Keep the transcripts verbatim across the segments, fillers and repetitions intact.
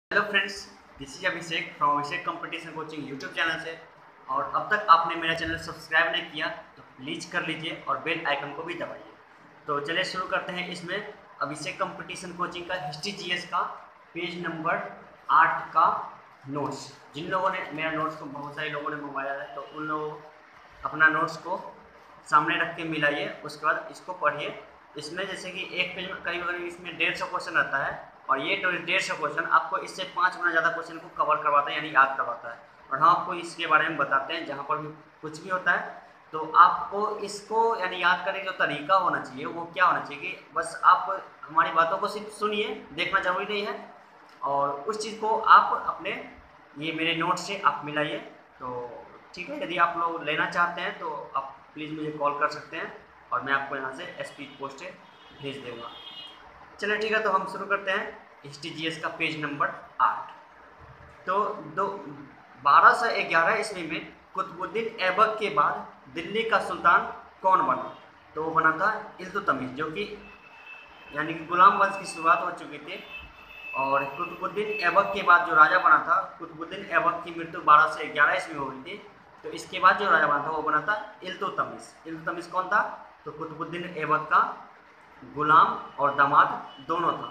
Hello friends, this is Abhishek from Abhishek competition coaching YouTube channel से। और अब तक आपने मेरा चैनल सब्सक्राइब नहीं किया तो प्लीज़ कर लीजिए और बेल आइकन को भी दबाइए। तो चलिए शुरू करते हैं। इसमें अभिषेक कंपटीशन कोचिंग का हिस्ट्री जीएस का पेज नंबर आठ का नोट्स, जिन लोगों ने मेरा नोट्स को बहुत सारे लोगों ने मंगवाया है तो उन लोगों अपना नोट्स को सामने रख के मिलाइए, उसके बाद इसको पढ़िए। इसमें जैसे कि एक पेज में करीब करीब इसमें डेढ़ सौ क्वेश्चन रहता है और ये डेढ़ सौ क्वेश्चन आपको इससे पाँच गुना ज़्यादा क्वेश्चन को कवर करवाता है, यानी याद करवाता है। और हम आपको इसके बारे में बताते हैं जहाँ पर भी कुछ भी होता है तो आपको इसको यानी याद करने का जो तरीका होना चाहिए वो क्या होना चाहिए कि बस आप हमारी बातों को सिर्फ सुनिए, देखना जरूरी नहीं है, और उस चीज़ को आप अपने ये मेरे नोट से आप मिलाइए। तो ठीक है, यदि आप लोग लेना चाहते हैं तो आप प्लीज़ मुझे कॉल कर सकते हैं और मैं आपको यहाँ से स्पीड पोस्ट भेज दूँगा। चलिए ठीक है, तो हम शुरू करते हैं हिस्ट्री जीएस का पेज नंबर आठ। तो दो बारह सौ ग्यारह ईस्वी में कुतुबुद्दीन ऐबक के बाद दिल्ली का सुल्तान कौन बना? तो वो बना था इल्तुतमिश, जो कि यानी कि गुलाम वंश की शुरुआत हो चुकी थी। और कुतुबुद्दीन ऐबक के बाद जो राजा बना था, कुतुबुद्दीन ऐबक की मृत्यु बारह सौ ग्यारह ईस्वी में हुई थी, तो इसके बाद जो राजा बना था वो बना था इल्तुतमिश। इल्तुतमिश कौन था? तो कुतुबुद्दीन ऐबक का गुलाम और दामाद दोनों था।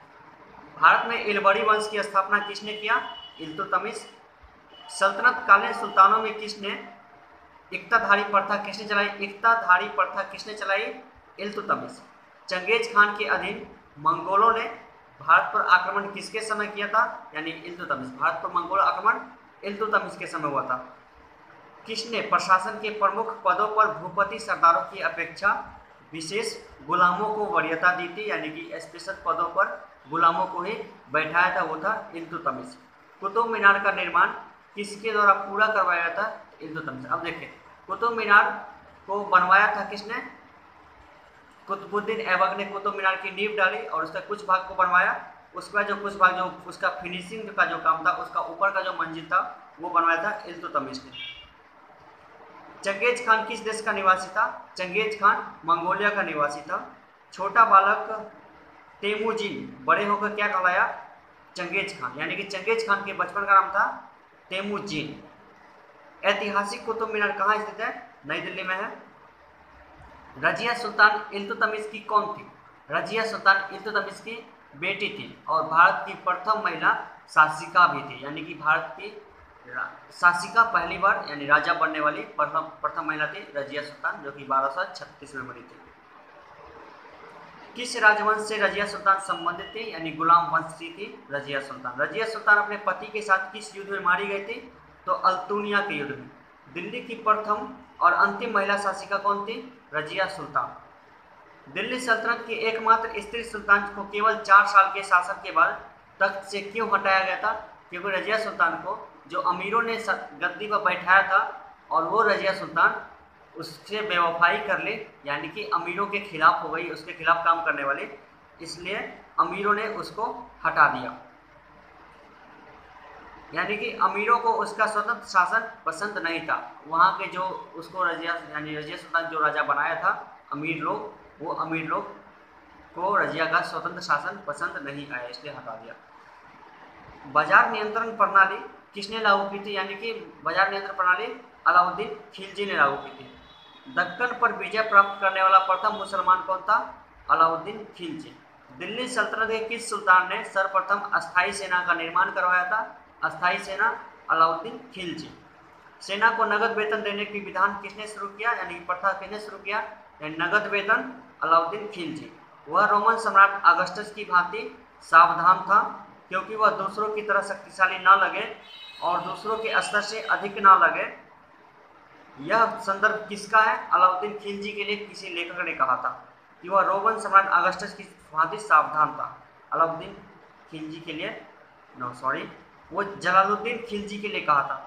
भारत में इलबरी वंश की स्थापना किसने किया? इल्तुतमिश। सल्तनत कालीन सुल्तानों में किसने इक्ताधारी प्रथा किसने चलाई? इक्ताधारी प्रथा किसने चलाई? इल्तुतमिश। चंगेज खान के अधीन मंगोलों ने भारत पर आक्रमण किसके समय किया था? यानी इल्तुतमिश। भारत पर मंगोल आक्रमण इल्तुतमिश के समय हुआ था। किसने प्रशासन के प्रमुख पदों पर भूपति सरदारों की अपेक्षा विशेष गुलामों को वरीयता दी थी, यानी कि स्पेशल पदों पर गुलामों को ही बैठाया था? वो था इल्तुतमिश। कुतुब मीनार का निर्माण किसके द्वारा पूरा करवाया था? इल्तुतमिश। अब देखिए, कुतुब मीनार को बनवाया था किसने? कुतुबुद्दीन ऐबक ने कुतुब मीनार की नींव डाली और उसका कुछ भाग को बनवाया। उसका जो कुछ भाग जो उसका फिनिशिंग का जो काम था, उसका ऊपर का जो मंजिल था वो बनवाया था इल्तुतमिश ने। चंगेज खान किस देश का निवासी था? चंगेज खान मंगोलिया का निवासी था। छोटा बालक तेमुजिन बड़े होकर क्या कहलाया? चंगेज खान। यानी कि चंगेज खान के बचपन का नाम था तेमुजिन। ऐतिहासिक कुतुब मीनार कहाँ स्थित है? नई दिल्ली में है। रजिया सुल्तान इल्तुतमिश की कौन थी? रजिया सुल्तान इल्तुतमिश की बेटी थी और भारत की प्रथम महिला शासिका भी थी, यानी कि भारत की शासिका पहली बार यानी राजा बनने वाली प्रथम प्रथम महिला थी रजिया सुल्तान, जो कि बारह सौ छत्तीस में बनी थी। किस राजवंश से रजिया सुल्तान संबंधित थी? यानी गुलाम वंश की थी रजिया सुल्तान। रजिया सुल्तान अपने पति के साथ किस युद्ध में मारी गई थी? तो अल्तुनिया के युद्ध में। दिल्ली की प्रथम और अंतिम महिला शासिका कौन थी? रजिया सुल्तान। दिल्ली सल्तनत की एकमात्र स्त्री सुल्तान को केवल चार साल के शासन के बाद तख्त से क्यों हटाया गया था? क्योंकि रजिया सुल्तान को जो अमीरों ने गद्दी पर बैठाया था और वो रजिया सुल्तान उससे बेवफाई कर ले, यानी कि अमीरों के खिलाफ हो गई, उसके खिलाफ काम करने वाली, इसलिए अमीरों ने उसको हटा दिया। यानी कि अमीरों को उसका स्वतंत्र शासन पसंद नहीं था। वहाँ के जो उसको रजिया यानी रजिया सुल्तान जो राजा बनाया था, अमीर लोग, वो अमीर लोग को रजिया का स्वतंत्र शासन पसंद नहीं आया, इसलिए हटा दिया। बाजार नियंत्रण प्रणाली किसने लागू की थी? यानी कि बाजार नियंत्रण प्रणाली अलाउद्दीन खिलजी ने लागू की थी। दक्कन पर विजय प्राप्त करने वाला प्रथम मुसलमान कौन था? अलाउद्दीन खिलजी। दिल्ली सल्तनत के किस सुल्तान ने सर्वप्रथम अस्थायी सेना का निर्माण करवाया था? अस्थायी सेना अलाउद्दीन खिलजी। सेना को नगद वेतन देने की विधान किसने शुरू किया? यानी प्रथा किसने शुरू किया? यानी नगद वेतन अलाउद्दीन खिलजी। वह रोमन सम्राट अगस्टस की भांति सावधान था, क्योंकि वह दूसरों की तरह शक्तिशाली ना लगे और दूसरों के स्तर से अधिक ना लगे। यह संदर्भ किसका है? अलाउद्दीन खिलजी के लिए किसी लेखक ने कहा था कि वह रोमन सम्राट अगस्टस की भांति सावधान था। अलाउद्दीन खिलजी के लिए नो सॉरी वो जलालुद्दीन खिलजी के लिए कहा था।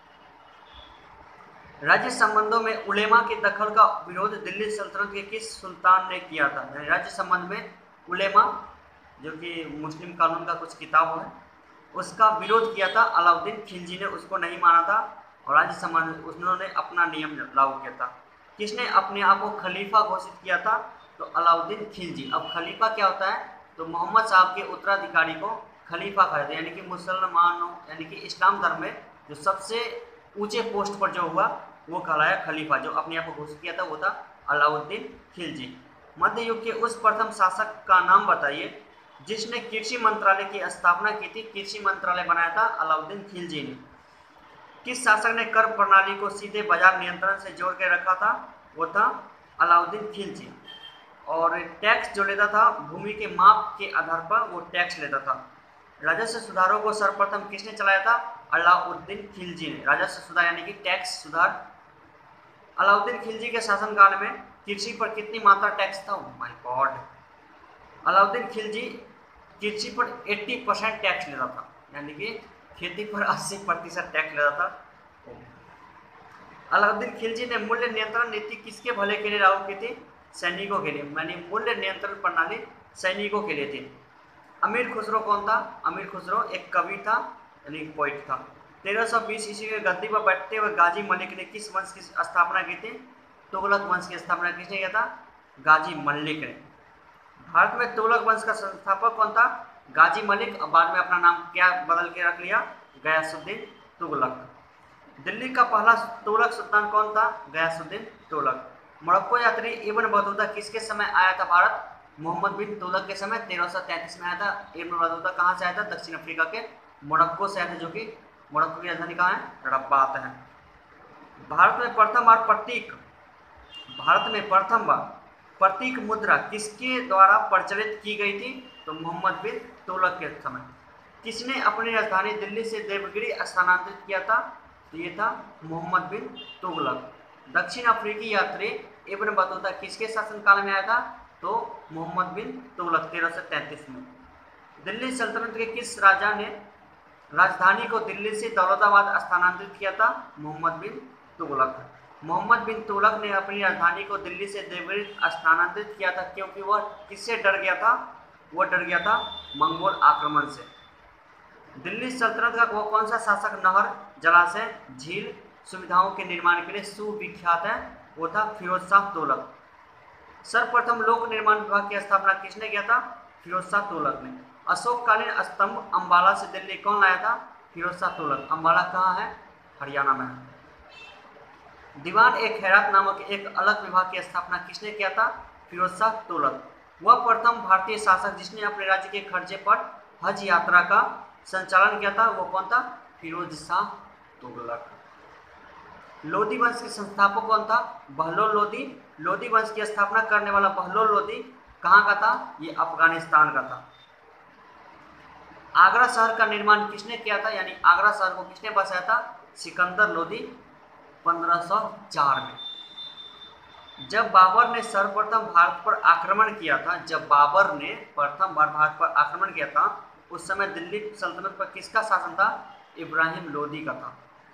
राज्य संबंधों में उलेमा के दखल का विरोध दिल्ली सल्तनत के किस सुल्तान ने किया था? राज्य संबंध में उलेमा, जो कि मुस्लिम कानून का कुछ किताब है, उसका विरोध किया था अलाउद्दीन खिलजी ने, उसको नहीं माना था और राज्य संबंध उन्होंने अपना नियम लागू किया था। किसने अपने आप को खलीफा घोषित किया था? तो अलाउद्दीन खिलजी। अब खलीफा क्या होता है? तो मोहम्मद साहब के उत्तराधिकारी को खलीफा कहा जाता है, यानी कि मुसलमानों यानी कि इस्लाम धर्म में जो सबसे ऊंचे पोस्ट पर जो हुआ वो कहलाया खलीफा। जो अपने आप को घोषित किया था वो था अलाउद्दीन खिलजी। मध्य युग के उस प्रथम शासक का नाम बताइए जिसने कृषि मंत्रालय की स्थापना की थी। कृषि मंत्रालय बनाया था अलाउद्दीन खिलजी ने। किस शासक ने कर प्रणाली को सीधे बाजार नियंत्रण से जोड़ के रखा था? वो था अलाउद्दीन खिलजी। और टैक्स जो लेता था भूमि के माप के आधार पर वो टैक्स लेता था। राजस्व सुधारों को सर्वप्रथम किसने चलाया था? अलाउद्दीन खिलजी ने। राजस्व सुधार यानी कि टैक्स सुधार। अलाउद्दीन खिलजी के शासनकाल में कृषि पर कितनी मात्रा टैक्स था? Oh my god, Alauddin Khilji कृषि पर अस्सी परसेंट टैक्स लेता था, यानी कि खेती पर अस्सी प्रतिशत टैक्स लेता था। अलाउद्दीन खिलजी ने मूल्य नियंत्रण नीति किसके भले के लिए लागू की थी? सैनिकों के लिए, यानी मूल्य नियंत्रण प्रणाली सैनिकों के लिए थी। अमीर खुसरो कौन था? अमीर खुसरो एक कवि था, यानी पोइट था। तेरह सौ बीस ईस्वी में गद्दी पर बैठते हुए गाजी मलिक ने किस वंश की स्थापना की थी? तुगलक वंश की स्थापना किसने किया था? गाजी मलिक ने। भारत में तुगलक वंश का संस्थापक कौन था? गाजी मलिक, और बाद में अपना नाम क्या बदल के रख लिया? गयासुद्दीन तुगलक। दिल्ली का पहला तुगलक सुल्तान कौन था? गयासुद्दीन तुगलक। मोरक्को यात्री इब्न बतूता किसके समय आया था भारत? मोहम्मद बिन तुगलक के समय तेरह सौ तैंतीस में आया था। इब्न बतूता कहाँ से आया था? दक्षिण अफ्रीका के मोरक्को से आया था, जो कि मोरक्को की राजधानी कहाँ है? रब्बात है। भारत में प्रथम बार प्रतीक भारत में प्रथम बार प्रतीक मुद्रा किसके द्वारा प्रचलित की गई थी? तो मोहम्मद बिन तुगलक के समय। किसने अपनी राजधानी दिल्ली से देवगिरी स्थानांतरित किया था? तो ये था मोहम्मद बिन तुगलक। दक्षिण अफ्रीकी यात्री इब्न बतूता किसके शासनकाल में आया था? तो मोहम्मद बिन तुगलक तेरह सौ तैंतीस में। दिल्ली सल्तनत के किस राजा ने राजधानी को दिल्ली से दौलताबाद स्थानांतरित किया था? मोहम्मद बिन तुगलक। मोहम्मद बिन तुगलक ने अपनी राजधानी को दिल्ली से देवगिरी स्थानांतरित किया था क्योंकि वह किससे डर गया था? वह डर गया था मंगोल आक्रमण से। दिल्ली सल्तनत का वो कौन सा शासक नहर, जलाशय, झील सुविधाओं के निर्माण के लिए सुविख्यात है? वो था फिरोज शाह तुगलक। सर्वप्रथम लोक निर्माण विभाग की स्थापना किसने किया था? फिरोज शाह तुगलक ने। अशोककालीन स्तंभ अंबाला से दिल्ली कौन लाया था? फिरोज शाह तुगलक। अंबाला कहाँ है? हरियाणा में है। दीवान ए खैरात नामक एक अलग विभाग की स्थापना किसने किया था? फिरोज शाह तुगलक। वह प्रथम भारतीय शासक जिसने अपने राज्य के खर्चे पर हज यात्रा का संचालन किया था, वो कौन था? फिरोज शाह तुगलक। लोधी वंश के संस्थापक कौन था? बहलोल लोधी। लोधी वंश की स्थापना करने वाला बहलोल लोधी कहाँ का था? ये अफगानिस्तान का था। आगरा शहर का निर्माण किसने किया था, यानी आगरा शहर को किसने बसाया था? सिकंदर लोधी पंद्रह सौ चार में। जब बाबर ने सर्वप्रथम भारत पर आक्रमण किया था जब बाबर ने प्रथम बार भारत पर आक्रमण किया था उस समय दिल्ली सल्तनत पर किसका शासन था? इब्राहिम लोदी का था।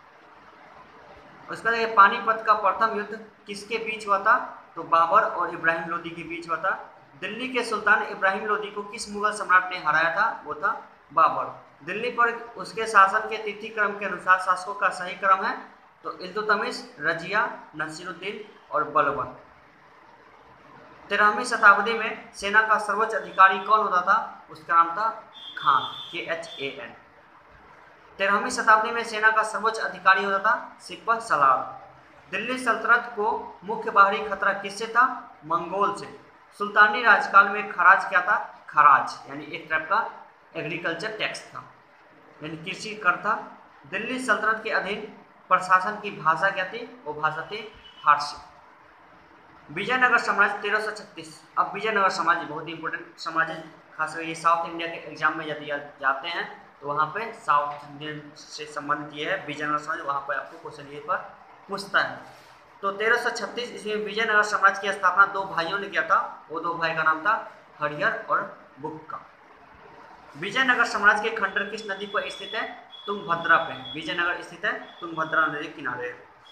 उसके बाद पानीपत का प्रथम युद्ध किसके बीच हुआ था? तो बाबर और इब्राहिम लोदी के बीच हुआ था। दिल्ली के सुल्तान इब्राहिम लोदी को किस मुगल सम्राट ने हराया था? वो था बाबर। दिल्ली पर उसके शासन के तिथि क्रम के अनुसार शासकों का सही क्रम है तो इल्तुतमिश, रजिया, नसीरुद्दीन और बलबन। तेरहवीं शताब्दी में सेना का सर्वोच्च अधिकारी कौन होता था? उसका नाम था खान, के एच ए एन। तेरहवीं शताब्दी में सेना का सर्वोच्च अधिकारी होता था सिपह सलार। दिल्ली सल्तनत को मुख्य बाहरी खतरा किससे था? मंगोल से। सुल्तानी राजकाल में खराज क्या था? खराज यानी एक टाइप का एग्रीकल्चर टैक्स था, यानी कृषि कर था। दिल्ली सल्तनत के अधीन प्रशासन की भाषा क्या थी? वो भाषा थी फारसी। विजयनगर साम्राज्य तेरह सौ छत्तीस। अब विजयनगर साम्राज्य बहुत ही इंपॉर्टेंट साम्राज्य, खासकर ये साउथ इंडिया के एग्जाम में यदि जाते हैं तो वहाँ पे साउथ इंडियन से संबंधित ये है विजयनगर साम्राज्य, वहाँ पर आपको क्वेश्चन ये पर पूछता है। तो तेरह सौ छत्तीस ईस्वी में विजयनगर साम्राज्य की स्थापना दो भाइयों ने किया था। वो दो भाई का नाम था हरिहर और बुक्का। विजयनगर साम्राज्य के खंडर किस नदी पर स्थित है? तुंगभद्रा पे। विजयनगर स्थित है तुंगभद्रा नदी के किनारे।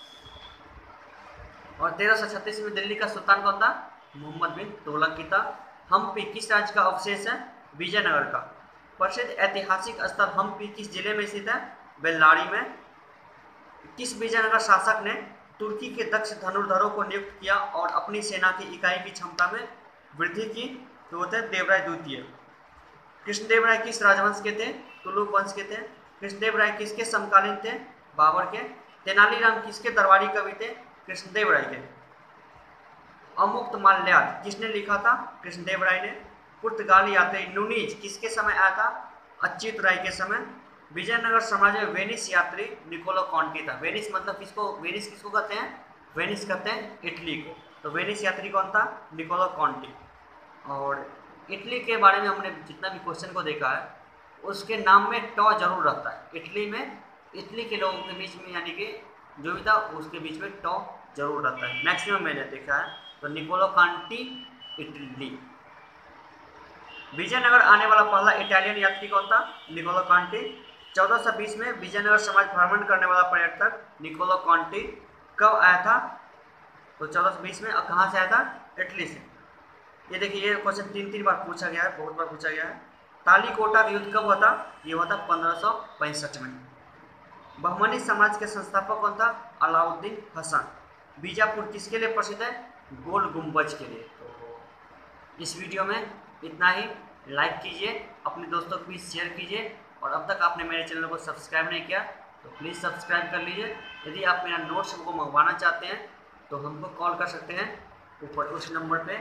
और तेरह सौ छत्तीस में दिल्ली का सुल्तान कौन था? मोहम्मद बिन तुगलक की था। हम्पी किस राज्य का अवशेष है? विजयनगर का। प्रसिद्ध ऐतिहासिक स्थल हम्पी किस जिले में स्थित है? बेल्लारी में। किस विजयनगर शासक ने तुर्की के दक्ष धनुर्धरों को नियुक्त किया और अपनी सेना की इकाई की क्षमता में वृद्धि की? तो वो थे देवराय द्वितीय। कृष्णदेव राय किस राजवंश के थे? तुलुक वंश के थे। कृष्णदेव राय किसके समकालीन थे? बाबर के। तेनालीराम किसके दरबारी कवि थे? कृष्णदेव राय के। अमुक्त माल्यार्थ किसने लिखा था? कृष्णदेव राय ने। पुर्तगाली यात्री नूनीज किसके समय आया था? अच्युत राय के समय। विजयनगर साम्राज्य में वेनिस यात्री निकोलो कॉन्टी था। वेनिस मतलब किसको, वेनिस किसको कहते हैं? वेनिस कहते हैं इटली को। तो वेनिस यात्री कौन था? Niccolo Conti. और इटली के बारे में हमने जितना भी क्वेश्चन को देखा है उसके नाम में टॉ जरूर रहता है। इटली में, इटली के लोगों के बीच में यानी कि जो भी था उसके बीच में टॉ जरूर रहता है, मैक्सिमम मैंने देखा है। तो निकोलो कॉन्टी इटली। विजयनगर आने वाला पहला इटालियन यात्री कौन था? Niccolo Conti. चौदह सौ बीस में विजयनगर समाज भ्रमण करने वाला पर्यटक निकोलो कॉन्टी कब आया था? तो चौदह सौ बीस में। और कहाँ से आया था? इटली से। ये देखिए ये क्वेश्चन तीन तीन बार पूछा गया है, बहुत बार पूछा गया है। तालीकोटा का युद्ध कब हुआ था? ये हुआ था पंद्रह सौ पैंसठ में। बहमनी समाज के संस्थापक कौन था? अलाउद्दीन हसन। बीजापुर किसके लिए प्रसिद्ध है? गोल गुम्बज के लिए। तो इस वीडियो में इतना ही। लाइक कीजिए, अपने दोस्तों को भी शेयर कीजिए, और अब तक आपने मेरे चैनल को सब्सक्राइब नहीं किया तो प्लीज़ सब्सक्राइब कर लीजिए। यदि आप मेरा नोट्स को मंगवाना चाहते हैं तो हमको कॉल कर सकते हैं ऊपर उस नंबर पे।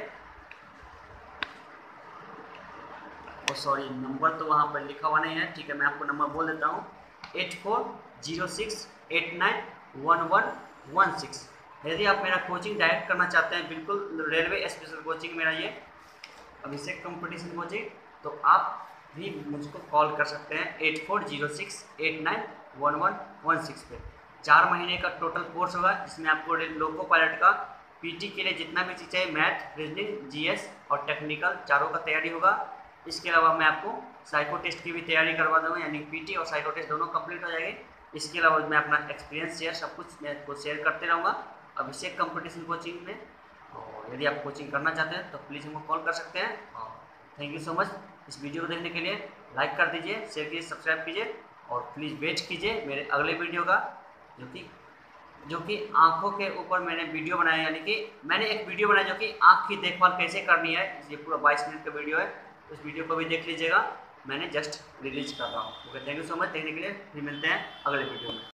और सॉरी, नंबर तो वहाँ पर लिखा हुआ नहीं है, ठीक है, मैं आपको नंबर बोल देता हूँ, eight four zero six eight nine one one one six. यदि आप मेरा कोचिंग डायरेक्ट करना चाहते हैं, बिल्कुल रेलवे स्पेशल कोचिंग मेरा ये अभिषेक कंपटीशन कोचिंग, तो आप भी मुझको कॉल कर सकते हैं eight four zero six eight nine one one one six पे। चार महीने का टोटल कोर्स होगा, जिसमें आपको लोको पायलट का पीटी के लिए जितना भी चीज़ चाहिए, मैथ, रीजनिंग, जीएस और टेक्निकल, चारों का तैयारी होगा। इसके अलावा मैं आपको साइको टेस्ट की भी तैयारी करवा दूँगा, यानी पीटी और साइको टेस्ट दोनों कंप्लीट हो जाएंगे। इसके अलावा मैं अपना एक्सपीरियंस शेयर सब कुछ मैं आपको शेयर करते रहूँगा अभिषेक कंपटीशन कोचिंग में। और यदि आप कोचिंग करना चाहते हैं तो प्लीज़ हमको कॉल कर सकते हैं। और थैंक यू सो मच इस वीडियो को देखने के लिए। लाइक कर दीजिए, शेयर कीजिए, सब्सक्राइब कीजिए, और प्लीज़ वेट कीजिए मेरे अगले वीडियो का, जो कि जो कि आँखों के ऊपर मैंने वीडियो बनाया, यानी कि मैंने एक वीडियो बनाया जो कि आँख की देखभाल कैसे करनी है। ये पूरा बाईस मिनट का वीडियो है, उस वीडियो को भी देख लीजिएगा, मैंने जस्ट रिलीज कर रहा हूँ। Okay, thank you so much देखने के लिए। फिर मिलते हैं अगले वीडियो में।